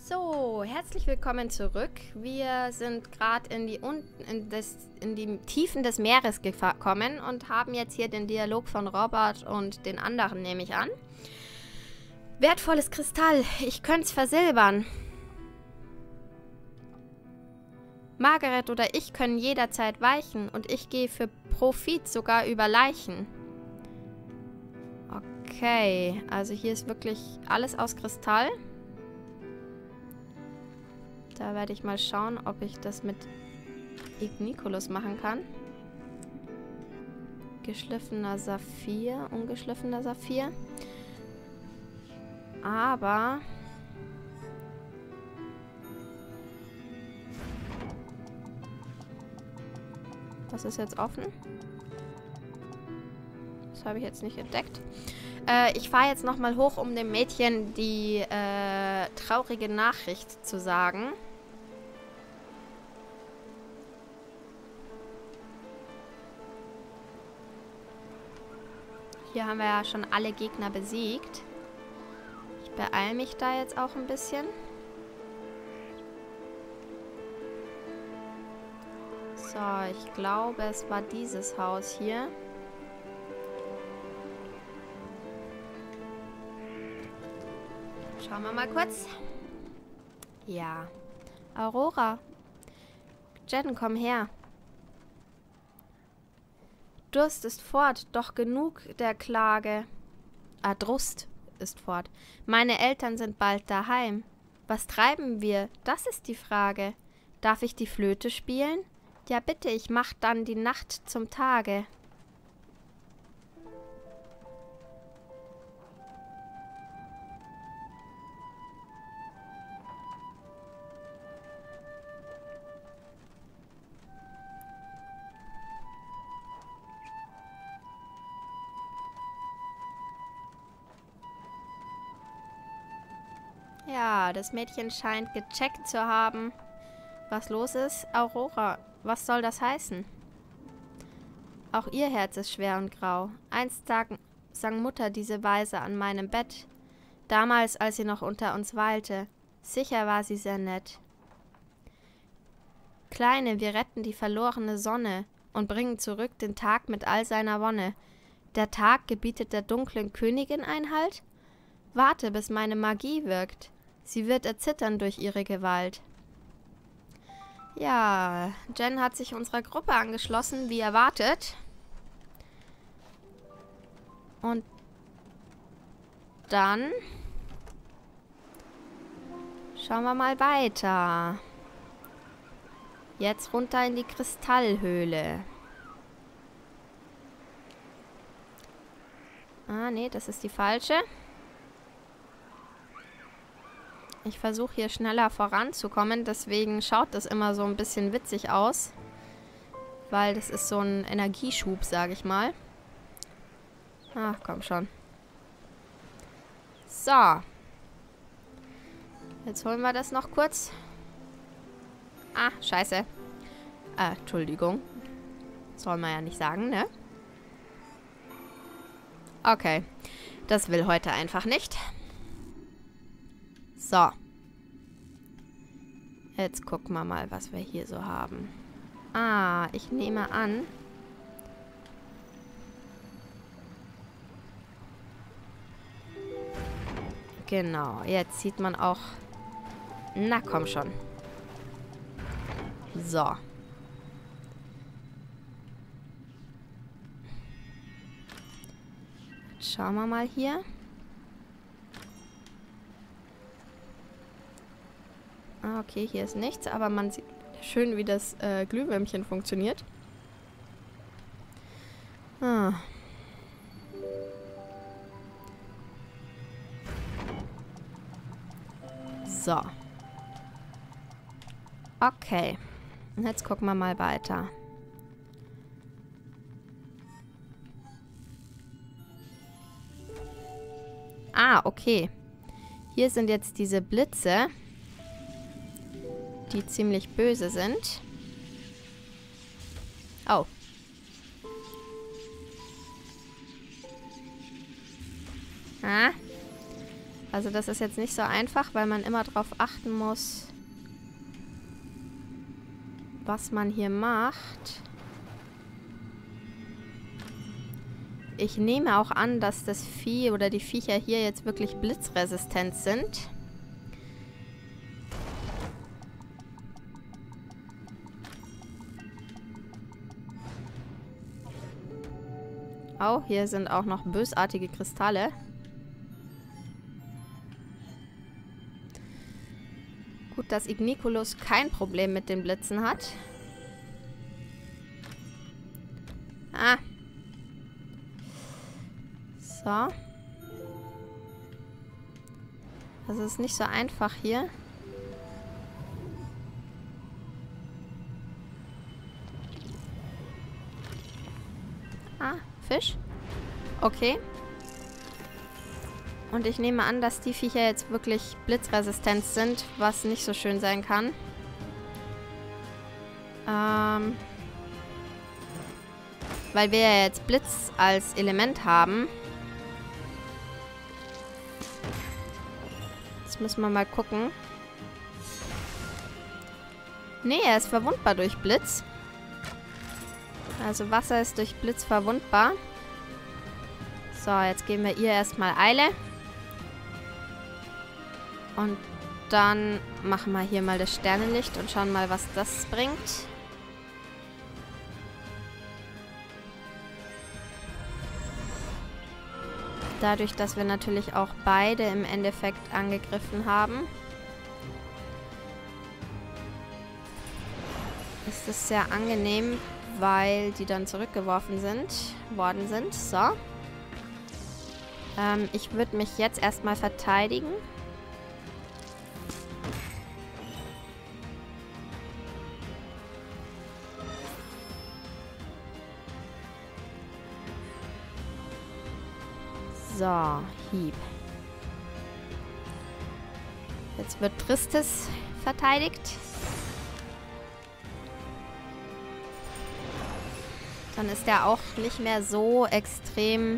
So, herzlich willkommen zurück. Wir sind gerade in die Tiefen des Meeres gekommen und haben jetzt hier den Dialog von Robert und den anderen, nehme ich an. Wertvolles Kristall, ich könnte es versilbern. Margaret oder ich können jederzeit weichen und ich gehe für Profit sogar über Leichen. Okay, also hier ist wirklich alles aus Kristall. Da werde ich mal schauen, ob ich das mit Igniculus machen kann. Geschliffener Saphir, ungeschliffener Saphir. Aber... was ist jetzt offen? Das habe ich jetzt nicht entdeckt. Ich fahre jetzt nochmal hoch, um dem Mädchen die traurige Nachricht zu sagen. Hier haben wir ja schon alle Gegner besiegt. Ich beeile mich da jetzt auch ein bisschen. So, ich glaube, es war dieses Haus hier. Schauen wir mal kurz. Ja. Aurora. Jen, komm her. Durst ist fort, doch genug der Klage. Drust ist fort. Meine Eltern sind bald daheim. Was treiben wir? Das ist die Frage. Darf ich die Flöte spielen? Ja, bitte, ich mach dann die Nacht zum Tage. Ja, das Mädchen scheint gecheckt zu haben, was los ist. Aurora, was soll das heißen? Auch ihr Herz ist schwer und grau. Einst sang Mutter diese Weise an meinem Bett. Damals, als sie noch unter uns weilte. Sicher war sie sehr nett. Kleine, wir retten die verlorene Sonne und bringen zurück den Tag mit all seiner Wonne. Der Tag gebietet der dunklen Königin Einhalt? Warte, bis meine Magie wirkt. Sie wird erzittern durch ihre Gewalt. Ja, Jen hat sich unserer Gruppe angeschlossen, wie erwartet. Und dann schauen wir mal weiter. Jetzt runter in die Kristallhöhle. Ah, nee, das ist die falsche. Ich versuche hier schneller voranzukommen, deswegen schaut das immer so ein bisschen witzig aus. Weil das ist so ein Energieschub, sage ich mal. Ach, komm schon. So. Jetzt holen wir das noch kurz. Ah, scheiße. Entschuldigung. Soll man ja nicht sagen, ne? Okay. Das will heute einfach nicht. So. Jetzt gucken wir mal, was wir hier so haben. Ah, ich nehme an. Genau, jetzt sieht man auch... Na, komm schon. So. Jetzt schauen wir mal hier. Ah, okay, hier ist nichts, aber man sieht schön, wie das Glühwürmchen funktioniert. Ah. So. Okay. Und jetzt gucken wir mal weiter. Ah, okay. Hier sind jetzt diese Blitze, die ziemlich böse sind. Oh. Ah. Also das ist jetzt nicht so einfach, weil man immer darauf achten muss, was man hier macht. Ich nehme auch an, dass das Vieh oder die Viecher hier jetzt wirklich blitzresistent sind. Oh, hier sind auch noch bösartige Kristalle. Gut, dass Igniculus kein Problem mit den Blitzen hat. Ah. So. Das ist nicht so einfach hier. Ah, Fisch. Okay. Und ich nehme an, dass die Viecher jetzt wirklich blitzresistent sind, was nicht so schön sein kann. Weil wir ja jetzt Blitz als Element haben. Jetzt müssen wir mal gucken. Nee, er ist verwundbar durch Blitz. Also Wasser ist durch Blitz verwundbar. So, jetzt geben wir ihr erstmal Eile. Und dann machen wir hier mal das Sternenlicht und schauen mal, was das bringt. Dadurch, dass wir natürlich auch beide im Endeffekt angegriffen haben, ist es sehr angenehm, weil die dann zurückgeworfen worden sind. So. Ich würde mich jetzt erstmal verteidigen. So, Hieb. Jetzt wird Tristis verteidigt. Dann ist er auch nicht mehr so extrem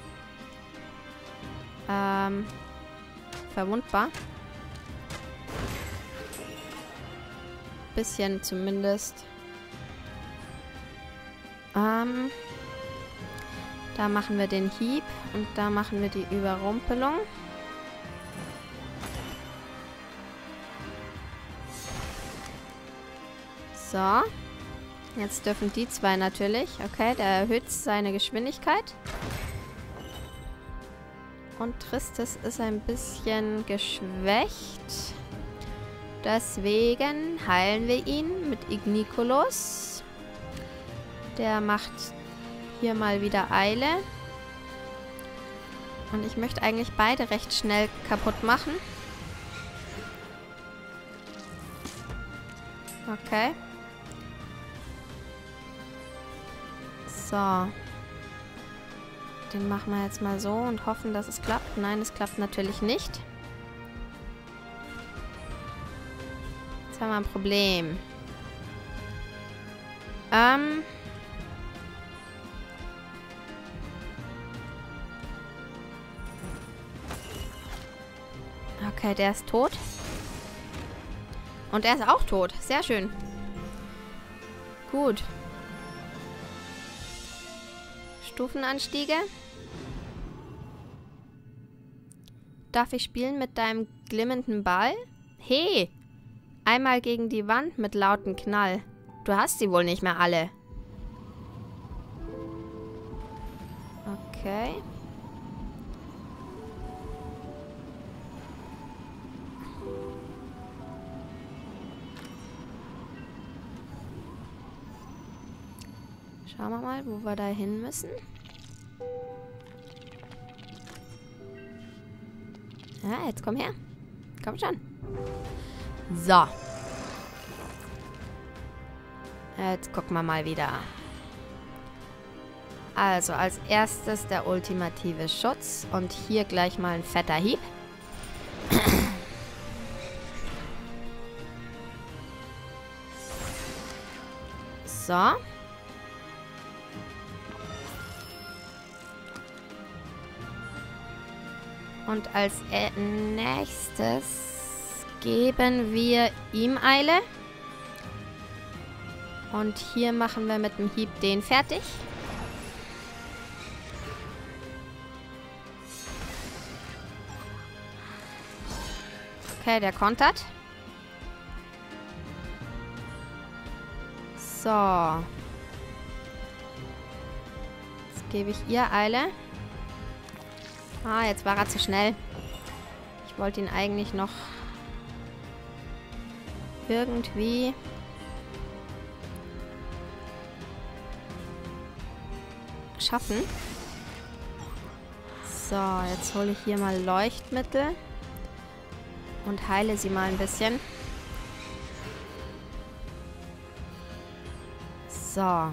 verwundbar. Bisschen zumindest. Da machen wir den Hieb und da machen wir die Überrumpelung. So. Jetzt dürfen die zwei natürlich. Okay, der erhöht seine Geschwindigkeit. Und Tristis ist ein bisschen geschwächt. Deswegen heilen wir ihn mit Igniculus. Der macht hier mal wieder Eile. Und ich möchte eigentlich beide recht schnell kaputt machen. Okay. So. Den machen wir jetzt mal so und hoffen, dass es klappt. Nein, es klappt natürlich nicht. Jetzt haben wir ein Problem. Okay, der ist tot. Und er ist auch tot. Sehr schön. Gut. Stufenanstiege. Darf ich spielen mit deinem glimmenden Ball? Hey! Einmal gegen die Wand mit lautem Knall. Du hast sie wohl nicht mehr alle. Okay. Schauen wir mal, wo wir da hin müssen. Ja, jetzt komm her. Komm schon. So. Jetzt gucken wir mal wieder. Also, als erstes der ultimative Schutz. Und hier gleich mal ein fetter Hieb. So. Und als nächstes geben wir ihm Eile. Und hier machen wir mit dem Hieb den fertig. Okay, der kontert. So. Jetzt gebe ich ihr Eile. Ah, jetzt war er zu schnell. Ich wollte ihn eigentlich noch irgendwie schaffen. So, jetzt hole ich hier mal Leuchtmittel und heile sie mal ein bisschen. So.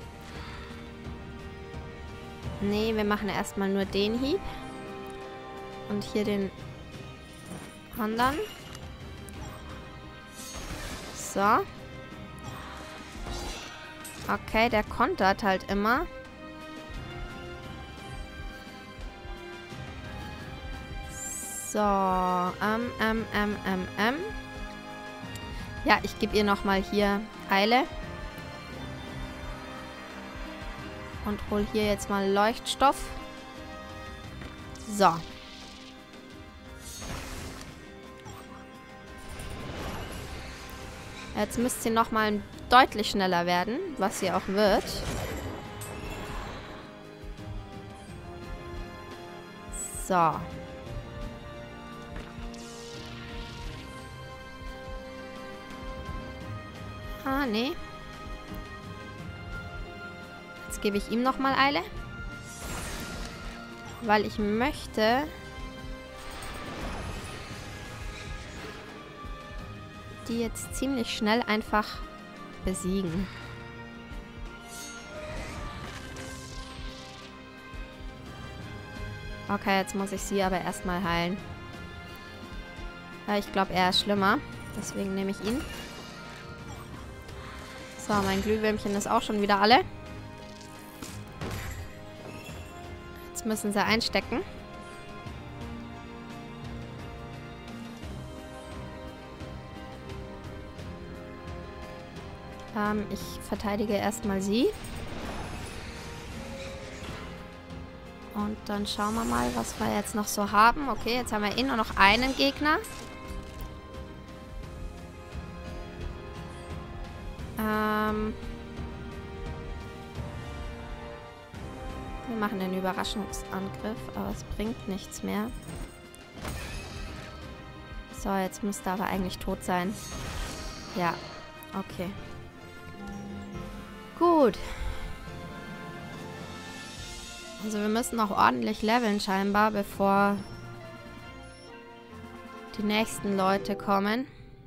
Nee, wir machen erstmal nur den Hieb. Und hier den anderen. So. Okay, der kontert halt immer. So. Ja, ich gebe ihr nochmal hier Eile. Und hol hier jetzt mal Leuchtstoff. So. Jetzt müsste sie nochmal deutlich schneller werden, was sie auch wird. So. Ah, nee. Jetzt gebe ich ihm nochmal Eile. Weil ich möchte... die jetzt ziemlich schnell einfach besiegen. Okay, jetzt muss ich sie aber erstmal heilen. Ja, ich glaube, er ist schlimmer. Deswegen nehme ich ihn. So, mein Glühwürmchen ist auch schon wieder alle. Jetzt müssen sie einstecken. Ich verteidige erstmal sie. Und dann schauen wir mal, was wir jetzt noch so haben. Okay, jetzt haben wir nur noch einen Gegner. Wir machen den Überraschungsangriff, aber es bringt nichts mehr. So, jetzt müsste er aber eigentlich tot sein. Ja, okay. Gut. Also wir müssen noch ordentlich leveln scheinbar, bevor die nächsten Leute kommen.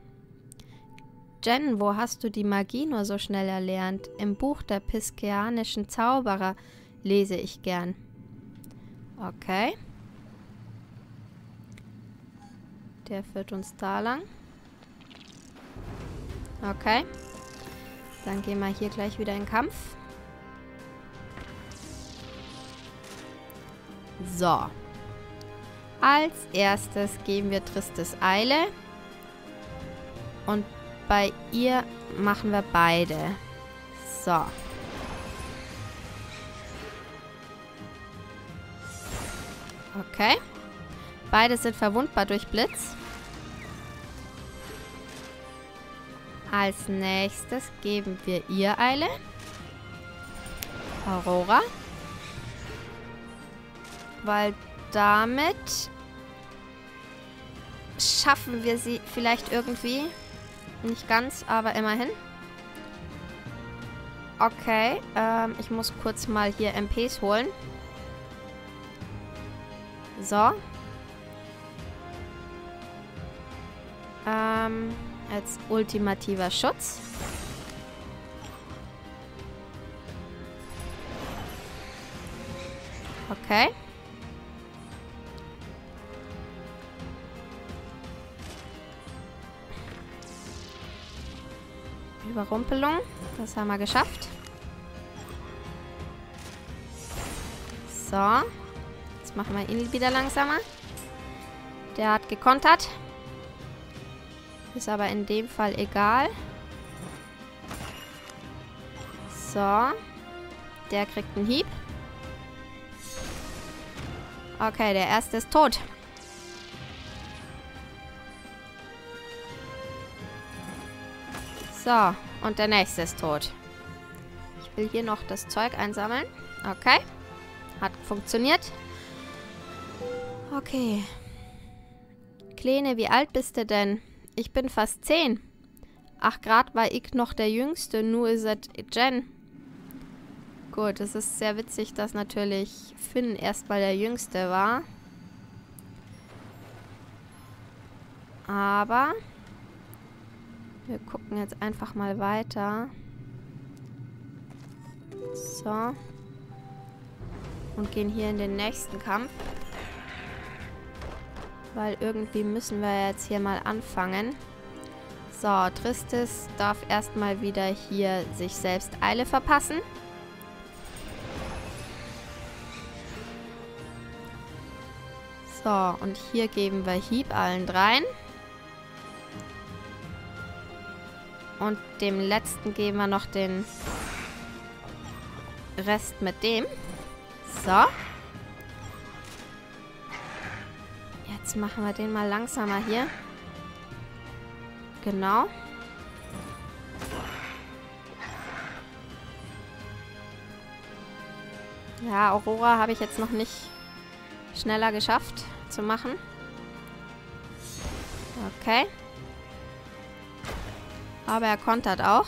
Jen, wo hast du die Magie nur so schnell erlernt? Im Buch der piskeanischen Zauberer lese ich gern. Okay. Der führt uns da lang. Okay. Dann gehen wir hier gleich wieder in den Kampf. So. Als erstes geben wir Tristes Eile. Und bei ihr machen wir beide. So. Okay. Beide sind verwundbar durch Blitz. Als nächstes geben wir ihr Eile. Aurora. Weil damit schaffen wir sie vielleicht irgendwie. Nicht ganz, aber immerhin. Okay, ich muss kurz mal hier MPs holen. So. Jetzt ultimativer Schutz. Okay. Überrumpelung. Das haben wir geschafft. So. Jetzt machen wir ihn wieder langsamer. Der hat gekontert. Ist aber in dem Fall egal. So. Der kriegt einen Hieb. Okay, der erste ist tot. So, und der nächste ist tot. Ich will hier noch das Zeug einsammeln. Okay. Hat funktioniert. Okay. Kleine, wie alt bist du denn? Ich bin fast 10. Ach, grad war ich noch der Jüngste, nur ist es Jen. Gut, es ist sehr witzig, dass natürlich Finn erstmal der Jüngste war. Aber wir gucken jetzt einfach mal weiter. So. Und gehen hier in den nächsten Kampf. Weil irgendwie müssen wir jetzt hier mal anfangen. So, Tristis darf erstmal wieder hier sich selbst Eile verpassen. So, und hier geben wir Hieb allen dreien. Und dem letzten geben wir noch den Rest mit dem. So. Jetzt machen wir den mal langsamer hier. Genau. Ja, Aurora habe ich jetzt noch nicht schneller geschafft zu machen. Okay. Aber er kontert auch.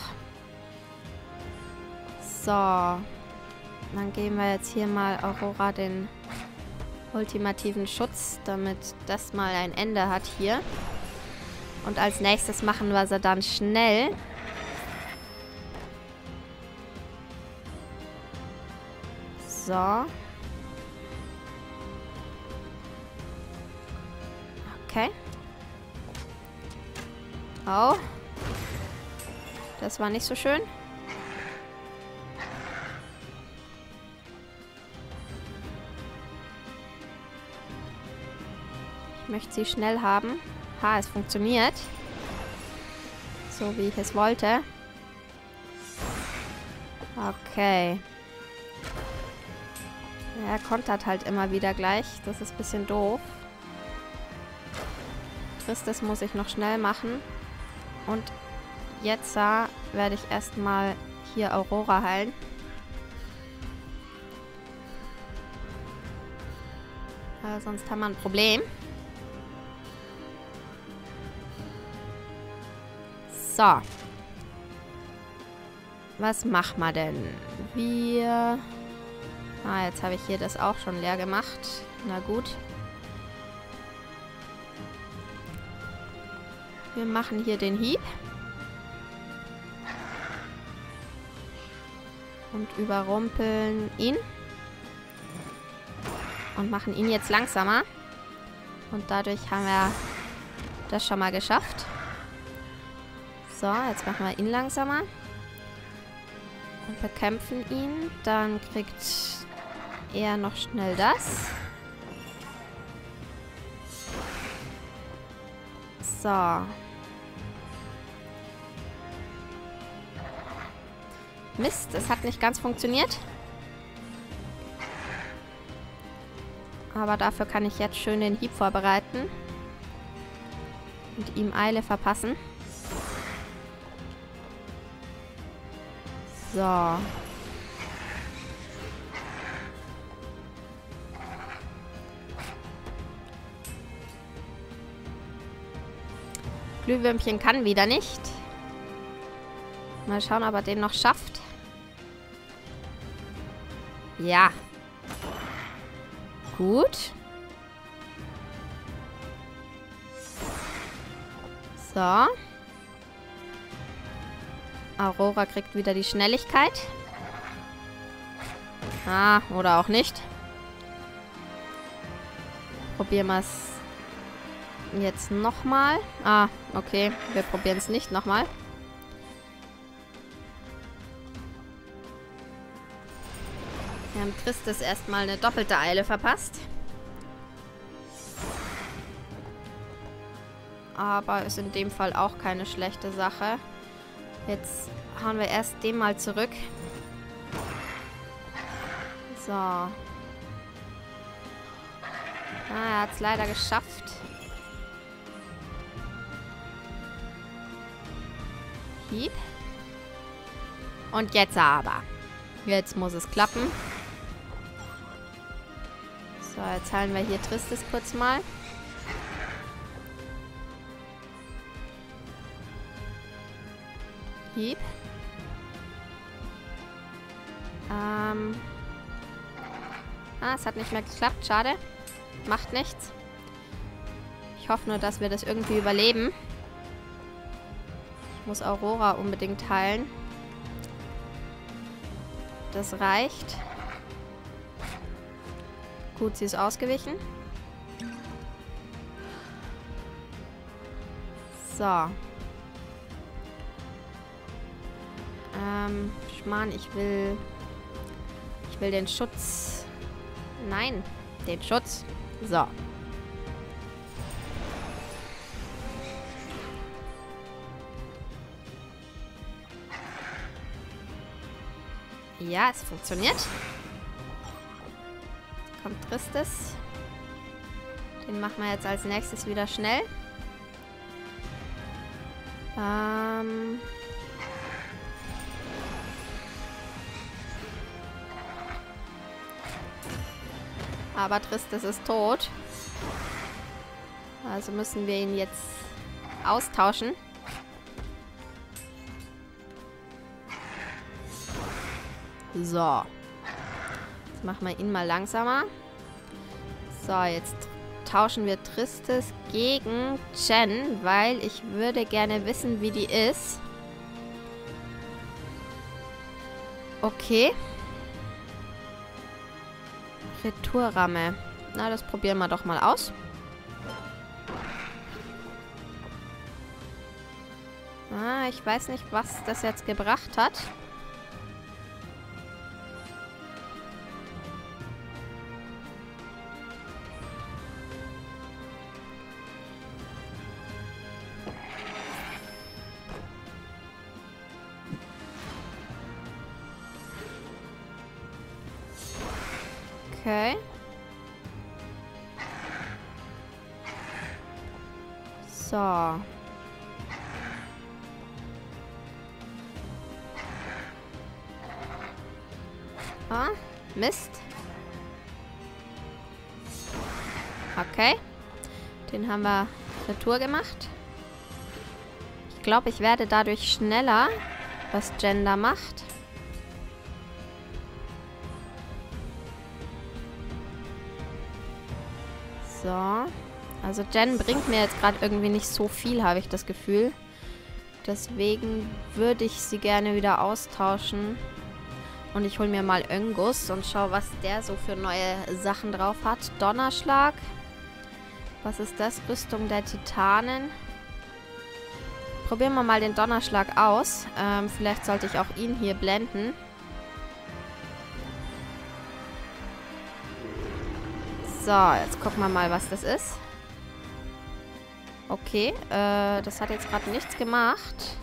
So. Dann geben wir jetzt hier mal Aurora den ultimativen Schutz, damit das mal ein Ende hat hier. Und als nächstes machen wir sie dann schnell. So. Okay. Oh. Das war nicht so schön. Ich möchte sie schnell haben. Ha, es funktioniert. So wie ich es wollte. Okay. Er kontert halt immer wieder gleich. Das ist ein bisschen doof. Tristis muss ich noch schnell machen. Und jetzt werde ich erstmal hier Aurora heilen. Sonst haben wir ein Problem. So. Was machen wir denn? Wir... Ah, jetzt habe ich hier das auch schon leer gemacht. Na gut. Wir machen hier den Hieb. Und überrumpeln ihn. Und machen ihn jetzt langsamer. Und dadurch haben wir das schon mal geschafft. So, jetzt machen wir ihn langsamer. Und bekämpfen ihn. Dann kriegt er noch schnell das. So. Mist, es hat nicht ganz funktioniert. Aber dafür kann ich jetzt schön den Hieb vorbereiten. Und ihm Eile verpassen. So. Glühwürmchen kann wieder nicht. Mal schauen, ob er den noch schafft. Ja. Gut. So. Aurora kriegt wieder die Schnelligkeit. Ah, oder auch nicht. Probieren wir es jetzt nochmal. Ah, okay. Wir probieren es nicht nochmal. Wir haben Tristis erstmal eine doppelte Eile verpasst. aber ist in dem Fall auch keine schlechte Sache. Jetzt hauen wir erst den mal zurück. So. Ah, er hat es leider geschafft. Hieb. Und jetzt aber. Jetzt muss es klappen. So, jetzt heilen wir hier Tristis kurz mal. Hieb. Es hat nicht mehr geklappt. Schade. Macht nichts. Ich hoffe nur, dass wir das irgendwie überleben. Ich muss Aurora unbedingt heilen. Das reicht. Gut, sie ist ausgewichen. So. Schmarrn, ich will den Schutz. Nein, den Schutz. So. Ja, es funktioniert. Kommt Tristis. Den machen wir jetzt als nächstes wieder schnell. Aber Tristis ist tot. Also müssen wir ihn jetzt austauschen. So. Jetzt machen wir ihn mal langsamer. So, jetzt tauschen wir Tristis gegen Jen, weil ich würde gerne wissen, wie die ist. Okay. Retourramme. Na, das probieren wir doch mal aus. Ah, ich weiß nicht, was das jetzt gebracht hat. Okay. So. Ah, Mist. Okay. Den haben wir Retour gemacht. Ich glaube, ich werde dadurch schneller, was Jen da macht. So. Also Jen bringt mir jetzt gerade irgendwie nicht so viel, habe ich das Gefühl. Deswegen würde ich sie gerne wieder austauschen. Und ich hole mir mal Öngus und schaue, was der so für neue Sachen drauf hat. Donnerschlag. Was ist das? Rüstung der Titanen. Probieren wir mal den Donnerschlag aus. Vielleicht sollte ich auch ihn hier blenden. So, jetzt gucken wir mal, was das ist. Okay, das hat jetzt gerade nichts gemacht.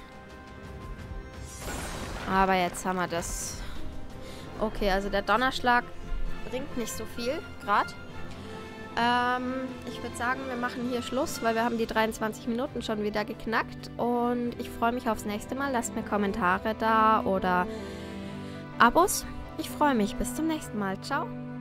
Aber jetzt haben wir das. Okay, also der Donnerschlag bringt nicht so viel, gerade. Ich würde sagen, wir machen hier Schluss, weil wir haben die 23 Minuten schon wieder geknackt. Und ich freue mich aufs nächste Mal. Lasst mir Kommentare da oder Abos. Ich freue mich. Bis zum nächsten Mal. Ciao.